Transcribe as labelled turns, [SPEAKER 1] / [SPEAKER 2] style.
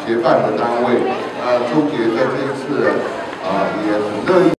[SPEAKER 1] 协办的单位，朱杰在这一次也很乐意。